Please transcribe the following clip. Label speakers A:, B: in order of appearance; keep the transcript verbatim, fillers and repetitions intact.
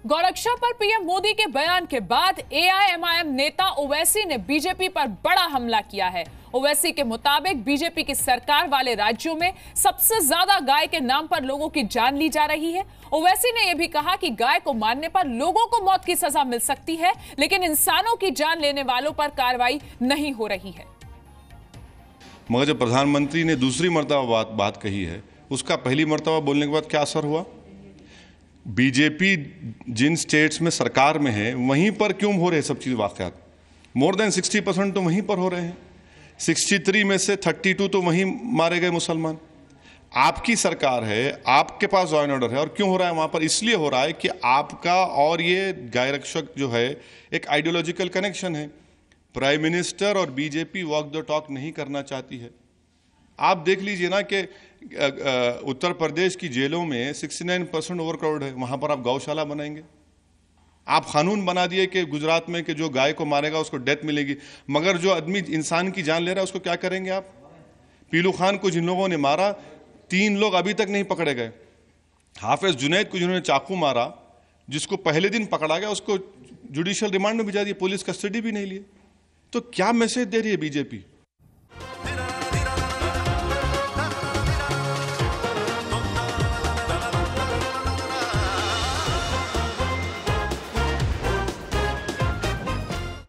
A: गौरक्षा पर पीएम मोदी के बयान के बाद एआईएमआईएम नेता ओवैसी ने बीजेपी पर बड़ा हमला किया है। ओवैसी के मुताबिक बीजेपी की सरकार वाले राज्यों में सबसे ज्यादा गाय के नाम पर लोगों की जान ली जा रही है। ओवैसी ने यह भी कहा कि गाय को मारने पर लोगों को मौत की सजा मिल सकती है, लेकिन इंसानों की जान लेने वालों पर कार्रवाई नहीं हो रही है।
B: मगर जब प्रधानमंत्री ने दूसरी मर्तबा बात बात कही है, उसका पहली मर्तबा बोलने के बाद क्या असर हुआ? बीजेपी जिन स्टेट्स में सरकार में है वहीं पर क्यों हो रहे सब चीज़ वाक़यात? मोर देन सिक्सटी परसेंट तो वहीं पर हो रहे हैं। सिक्सटी थ्री में से थर्टी टू तो वहीं मारे गए मुसलमान। आपकी सरकार है, आपके पास लॉ एंड ऑर्डर है, और क्यों हो रहा है वहाँ पर? इसलिए हो रहा है कि आपका और ये गाय रक्षक जो है एक आइडियोलॉजिकल कनेक्शन है। प्राइम मिनिस्टर और बीजेपी वॉक द टॉक नहीं करना चाहती है। आप देख लीजिए ना कि उत्तर प्रदेश की जेलों में उनहत्तर परसेंट ओवरक्राउड है, वहां पर आप गौशाला बनाएंगे? आप कानून बना दिए कि गुजरात में कि जो गाय को मारेगा उसको डेथ मिलेगी, मगर जो आदमी इंसान की जान ले रहा है उसको क्या करेंगे आप? पीलू खान को जिन लोगों ने मारा, तीन लोग अभी तक नहीं पकड़े गए। हाफिज जुनैद को जिन्होंने चाकू मारा, जिसको पहले दिन पकड़ा गया, उसको जुडिशियल रिमांड में भिजा दिया, पुलिस कस्टडी भी नहीं लिए। तो क्या मैसेज दे रही है बीजेपी?